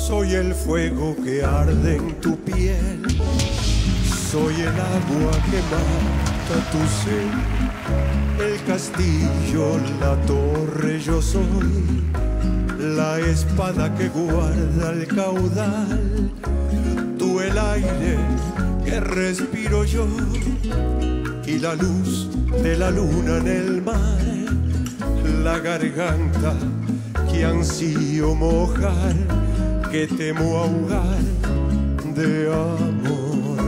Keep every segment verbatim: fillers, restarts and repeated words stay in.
Soy el fuego que arde en tu piel, soy el agua que mata tu sed, el castillo, la torre, yo soy la espada que guarda el caudal, tú el aire que respiro yo y la luz de la luna en el mar, la garganta que ansío mojar, que temo ahogar de amor.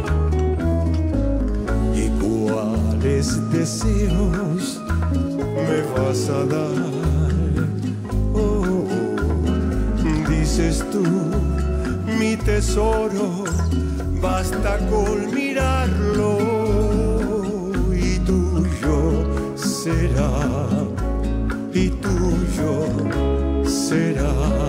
¿Y cuáles deseos me vas a dar? Oh, dices tú, mi tesoro, basta con mirarlo y tuyo será, y tuyo será.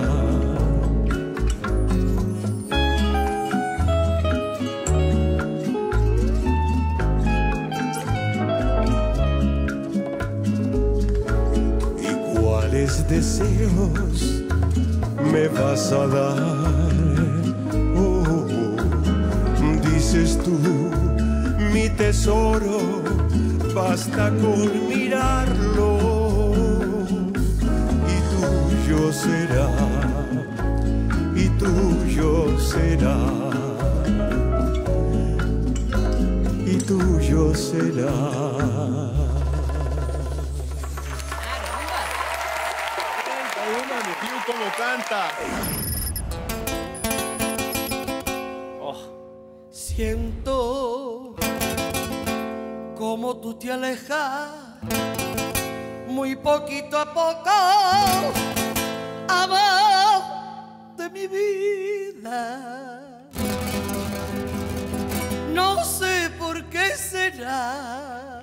Deseos me vas a dar, oh, dices tú, mi tesoro, basta con mirarlo y tuyo será, y tuyo será, y tuyo será. ¿Cómo canta? Oh. Siento como tú te alejas muy poquito a poco, amor de mi vida. No sé por qué será,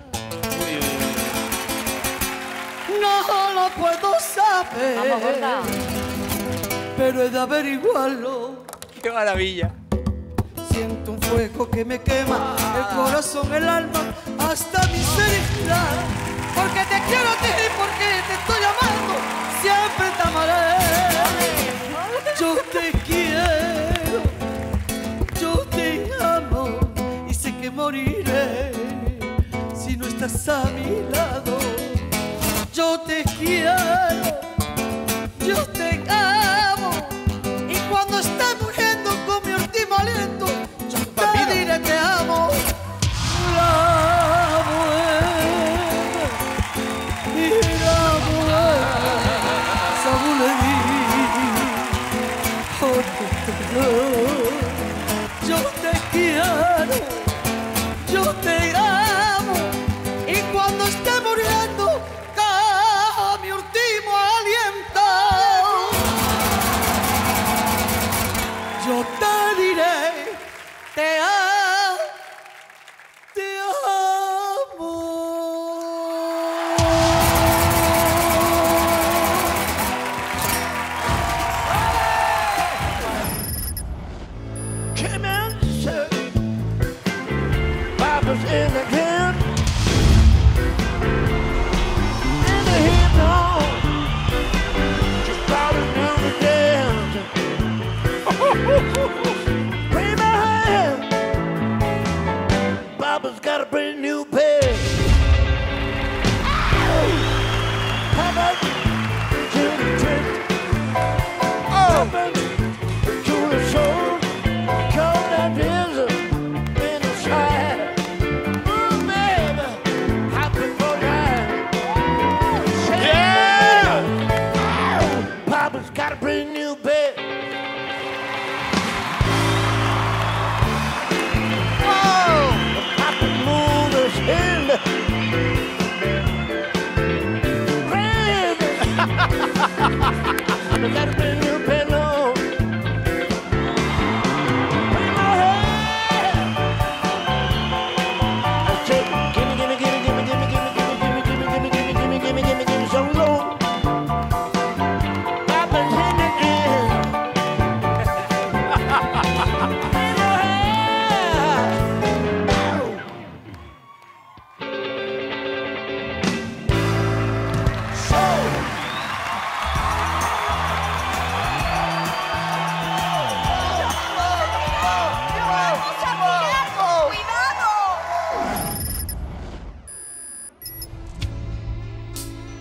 no lo puedo saber. Vamos, gorda. Pero he de averiguarlo. ¡Qué maravilla! Siento un fuego que me quema el corazón, el alma, hasta mi cerebral. Porque te quiero a ti, porque te estoy amando, siempre te amaré. Yo te quiero, yo te amo, y sé que moriré si no estás a mi lado. Yo te quiero, yo te amo, y cuando esté muriendo con mi último aliento, yo te diré te amo. La muerte y la muerte, Sabuleví, yo te quiero, yo te amo, y cuando esté muriendo mi último aliento, yo te diré te amo, te amo.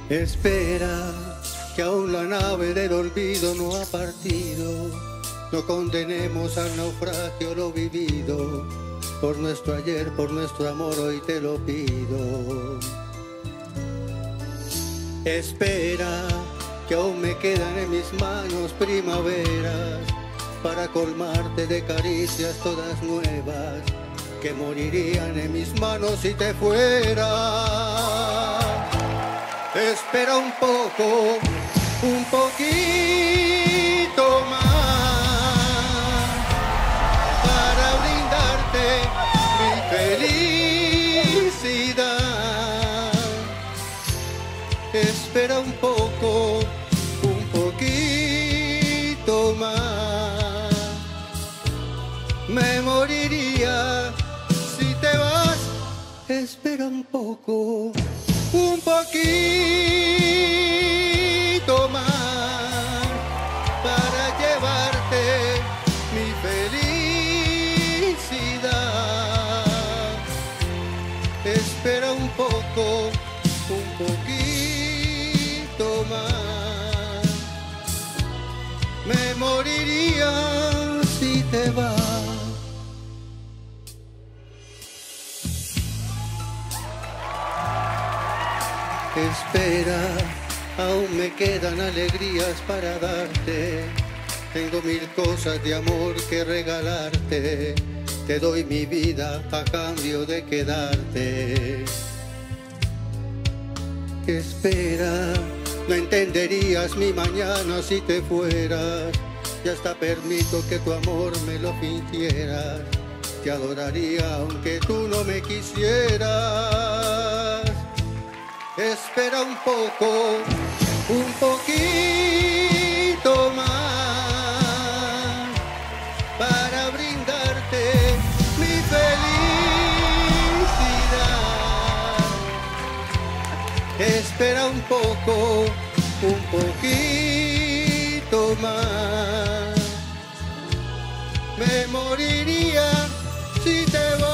Espera, que aún la nave del olvido no ha partido. No condenemos al naufragio lo vivido. Por nuestro ayer, por nuestro amor, hoy te lo pido. Espera, que aún me quedan en mis manos primaveras para colmarte de caricias todas nuevas que morirían en mis manos si te fuera. Espera un poco, un poquito más para brindarte mi felicidad. Espera un poco, un poquito más. Me moriría si te vas. Espera un poco, un poquito más para llevarte mi felicidad. Espera un poco, un poquito más. Me moriría si te vas. Espera, aún me quedan alegrías para darte. Tengo mil cosas de amor que regalarte. Te doy mi vida a cambio de quedarte. Espera, no entenderías mi mañana si te fueras. Y hasta permito que tu amor me lo fingieras. Te adoraría aunque tú no me quisieras. Espera un poco, un poquito más para brindarte mi felicidad. Espera un poco, un poquito más. Me moriría si te voy.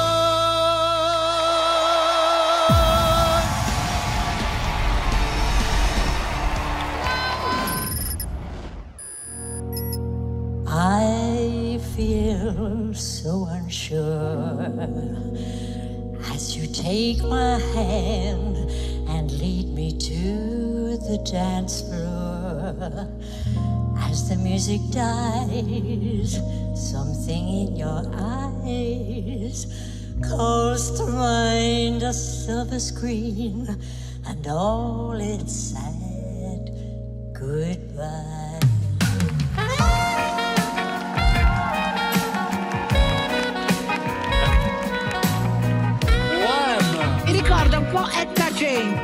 I feel so unsure as you take my hand and lead me to the dance floor. As the music dies, something in your eyes calls to mind a silver screen and all its sad goodbye. Ricorda un po' Etta James.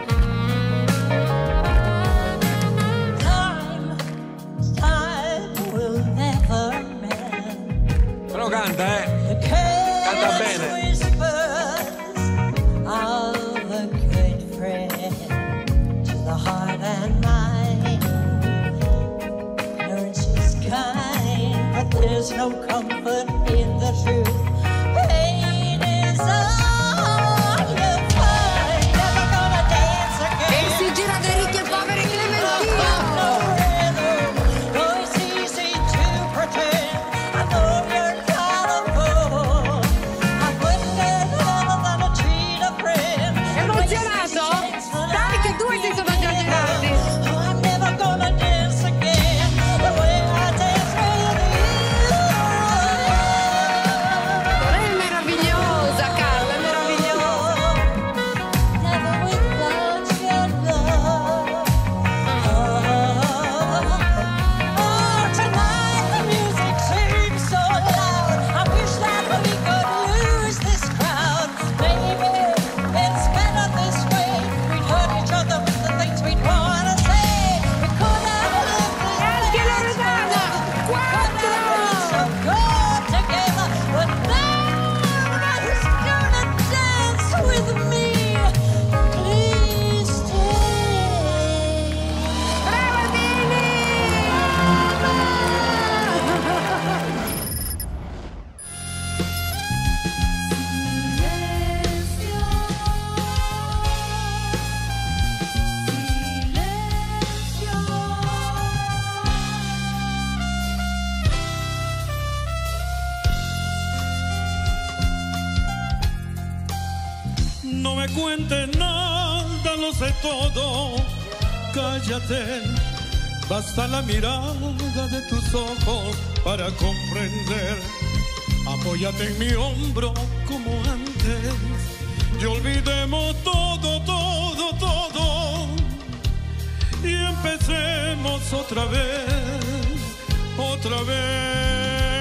Time, time will never mend. Però canta, eh? The Canta careless bene. whispers of a good friend to the heart and mind. Ignorance is kind, but there's no comfort in the truth. Pain is all. I'm never gonna dance again the way I dance with you. cuentes nada, lo sé todo. Cállate, basta la mirada de tus ojos para comprender. Apóyate en mi hombro como antes y olvidemos todo, todo, todo y empecemos otra vez, otra vez.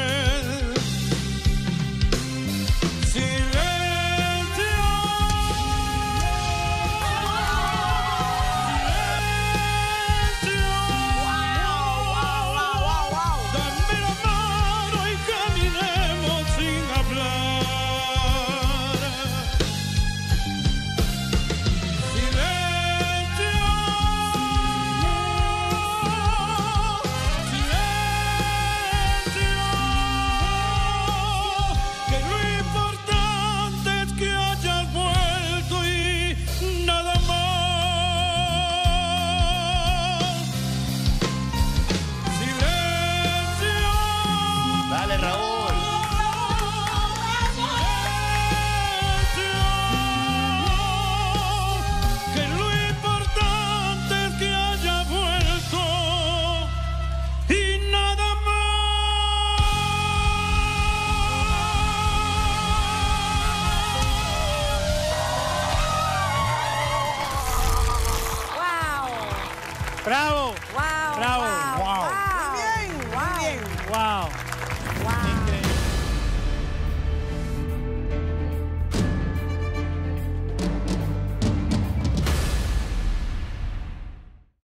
¡Bravo! ¡Wow! ¡Bravo!